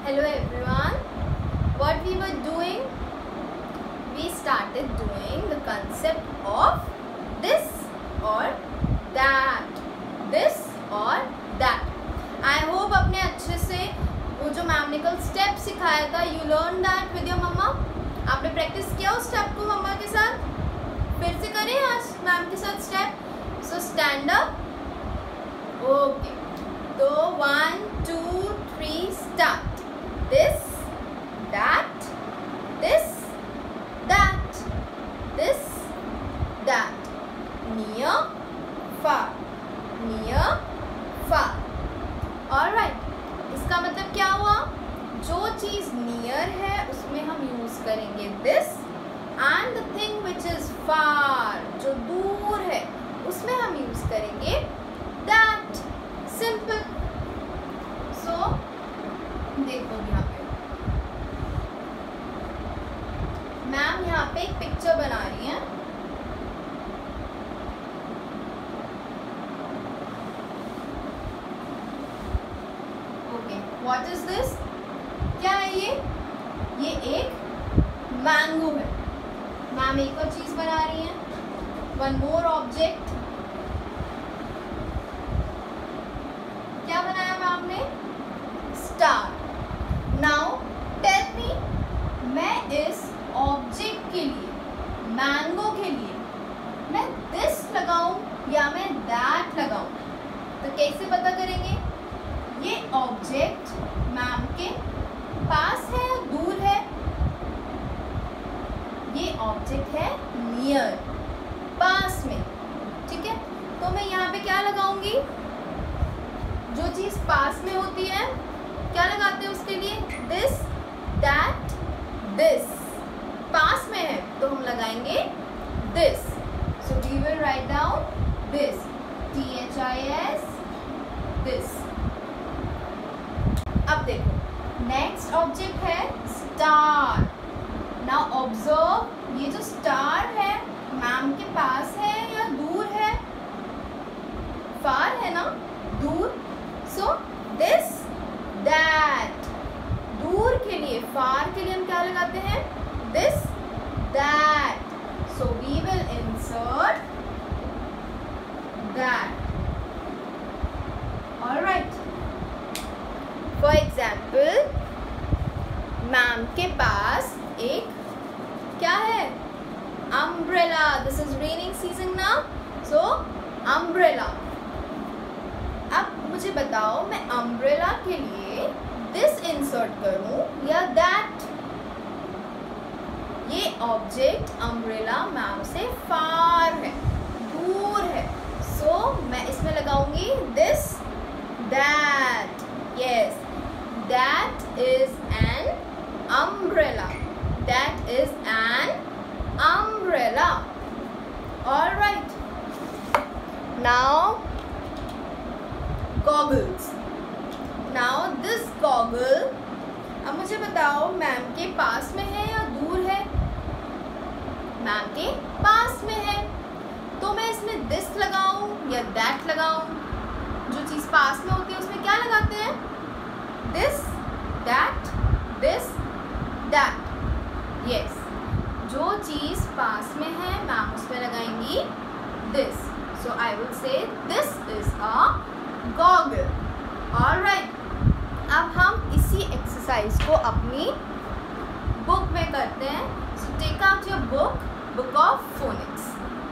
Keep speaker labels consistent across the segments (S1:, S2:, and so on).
S1: Hello everyone. What we were doing? We started doing the concept of this or that. This or that. I hope आपने अच्छे से वो जो ma'am ने कल स्टेप सिखाया था, you learned that with your मम्मा. आपने प्रैक्टिस किया उस स्टेप को मम्मा के साथ? फिर से करें आज मैम के साथ step. So stand up. Okay. तो 1, 2, 3 start. This, that, this, that, this, that. Near, far, near, far. Alright. इसका मतलब क्या हुआ? जो चीज़ near है उसमें हम यूज़ करेंगे this, and the thing which is far, जो दूर है उसमें हम यूज़ करेंगे that. Simple. So देखो यहाँ पे मैम यहाँ पे एक पिक्चर बना रही हैं. Okay, what is this? क्या है ये एक मैंगो है. मैम एक और चीज बना रही हैं. One more object. क्या बनाया मैम ने? स्टार. नाउ टेल मी, मैं इस ऑब्जेक्ट के लिए, मैंगो के लिए, मैं दिस लगाऊं या मैं दैट लगाऊं? तो कैसे पता करेंगे? ये ऑब्जेक्ट मैम के पास है या दूर है? ये ऑब्जेक्ट है नियर, पास में. ठीक है, तो मैं यहाँ पे क्या लगाऊंगी? जो चीज पास में होती है क्या लगाते हैं उसके लिए? This, that, this. पास में है तो हम लगाएंगे this. So we will write down this, THIS, this. अब देखो नेक्स्ट ऑब्जेक्ट है स्टार. नाउ ऑब्जर्व, ये जो स्टार है मैम के पास है या दूर है? फार है ना, दूर. So this, that. दूर के लिए, फार के लिए हम क्या लगाते हैं? This, that. So we will insert that. Alright. For example ma'am के पास एक क्या है? Umbrella. This is raining season ना, सो अम्ब्रेला. अब मुझे बताओ, मैं अम्ब्रेला के लिए दिस इंसर्ट करूं या दैट? ये ऑब्जेक्ट अम्ब्रेला मैम से फार है, दूर है. सो मैं इसमें लगाऊंगी this, that. Yes, that is an umbrella. That is an umbrella. Alright. Now goggles. Now this goggle, अब मुझे बताओ मैम के पास में है या दूर है? मैम के पास में है, तो मैं इसमें दिस लगाऊं या दैट लगाऊं? जो चीज़ पास में होती है उसमें क्या लगाते हैं? This, that, this, that. Yes, जो चीज़ पास में है मैम उसमें लगाएंगी this. So I will say this is a goggle. Alright. अब हम इसी एक्सरसाइज को अपनी बुक में करते हैं. So take out your book of phonics.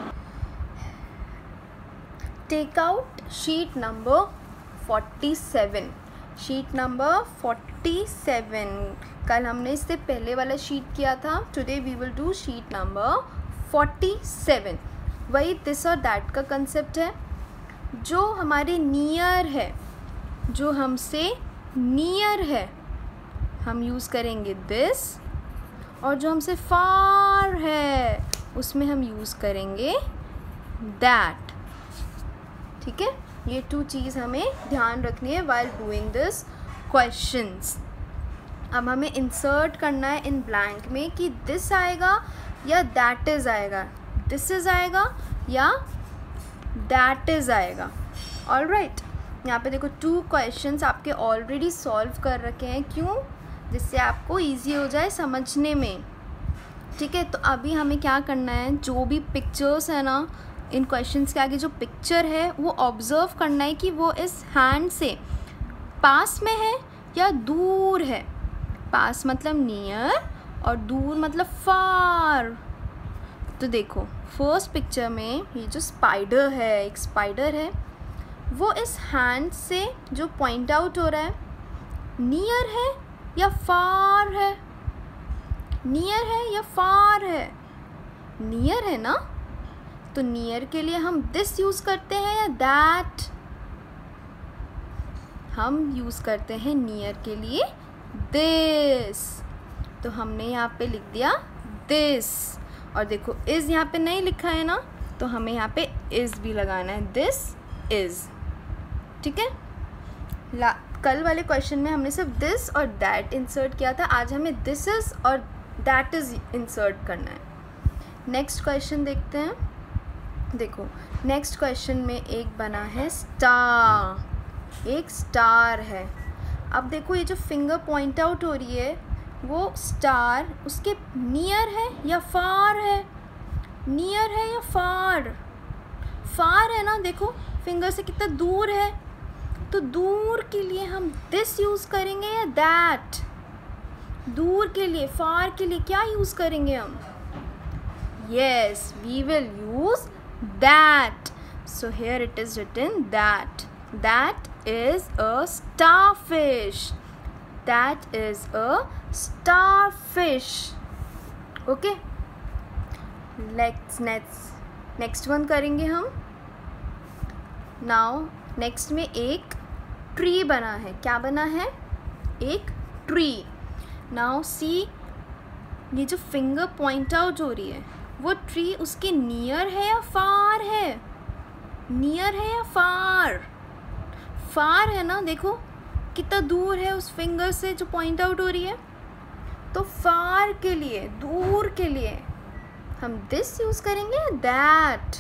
S1: Take out sheet number 47. Sheet number 47. कल हमने इससे पहले वाला शीट किया था. Today we will do sheet number 47. वही दिस और दैट का कंसेप्ट है. जो हमारे नियर है, जो हमसे नियर है, हम यूज़ करेंगे दिस. और जो हमसे फार है उसमें हम यूज़ करेंगे दैट. ठीक है, ये 2 चीज़ हमें ध्यान रखनी है while doing this questions. अब हमें इंसर्ट करना है इन ब्लैंक में कि दिस आएगा या दैट इज़ आएगा, दिस इज़ आएगा या दैट इज़ आएगा. ऑलराइट. यहाँ पे देखो 2 क्वेश्चंस आपके ऑलरेडी सॉल्व कर रखे हैं. क्यों? जिससे आपको इजी हो जाए समझने में। ठीक है, तो अभी हमें क्या करना है, जो भी पिक्चर्स है ना इन क्वेश्चंस के आगे जो पिक्चर है वो ऑब्जर्व करना है कि वो इस हैंड से पास में है या दूर है। पास मतलब नियर और दूर मतलब फार। तो देखो फर्स्ट पिक्चर में ये जो स्पाइडर है, एक स्पाइडर है, वो इस हैंड से जो पॉइंट आउट हो रहा है नियर है या फार है, नियर है या फार है, नियर है ना, तो नियर के लिए हम दिस यूज़ करते हैं या दैट, हम यूज़ करते हैं नियर के लिए दिस। तो हमने यहाँ पे लिख दिया दिस, और देखो इज़ यहाँ पे नहीं लिखा है ना, तो हमें यहाँ पे इज़ भी लगाना है, दिस इज़। ठीक है, कल वाले क्वेश्चन में हमने सिर्फ दिस और दैट इंसर्ट किया था, आज हमें दिस इज़ और दैट इज़ इंसर्ट करना है। नेक्स्ट क्वेश्चन देखते हैं। देखो नेक्स्ट क्वेश्चन में एक बना है स्टार, एक स्टार है। अब देखो ये जो फिंगर पॉइंट आउट हो रही है वो स्टार उसके नियर है या फार है, नियर है या फार, फार है ना, देखो फिंगर से कितना दूर है, तो दूर के लिए हम दिस यूज़ करेंगे या दैट, दूर के लिए फार के लिए क्या यूज़ करेंगे हम, yes we will use that, so here it is written that, that is a starfish, that is a starfish, okay, next one करेंगे हम। now next में एक ट्री बना है, क्या बना है, एक ट्री। now see ये जो फिंगर पॉइंट आउट हो रही है वो ट्री उसके नियर है या फार है, नियर है या फार, फार है ना, देखो कितना दूर है उस फिंगर से जो पॉइंट आउट हो रही है, तो फार के लिए, दूर के लिए हम दिस यूज़ करेंगे या that,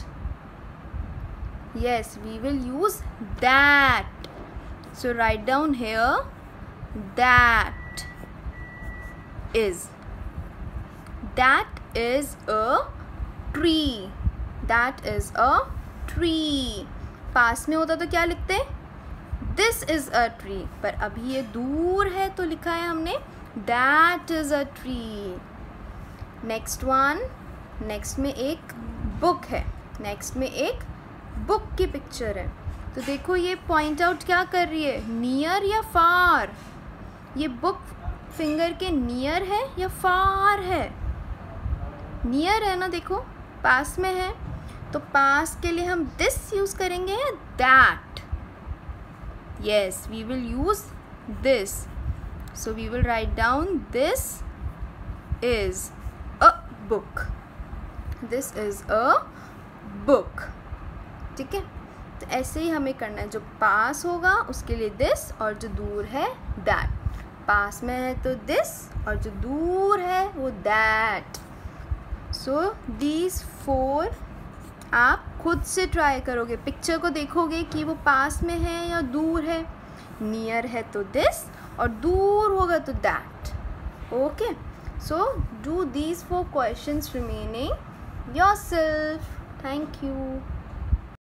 S1: yes we will use that, so write down here that is a tree, that is a tree। पास में होता तो क्या लिखते, this is a tree, पर अभी ये दूर है तो लिखा है हमने that is a tree। Next one, नेक्स्ट में एक बुक है, नेक्स्ट में एक बुक की पिक्चर है, तो देखो ये पॉइंट आउट क्या कर रही है, नियर या फार, ये बुक फिंगर के नियर है या फार है, नियर है ना, देखो पास में है, तो पास के लिए हम दिस यूज़ करेंगे या that, yes we will use this, so we will write down this is a book, this is a book। ठीक है, तो ऐसे ही हमें करना है, जो पास होगा उसके लिए दिस और जो दूर है दैट, पास में है तो दिस और जो दूर है वो दैट। सो दीज 4 आप खुद से ट्राई करोगे, पिक्चर को देखोगे कि वो पास में है या दूर है, नियर है तो दिस और दूर होगा तो that. Okay, so do these 4 questions remaining yourself. Thank you.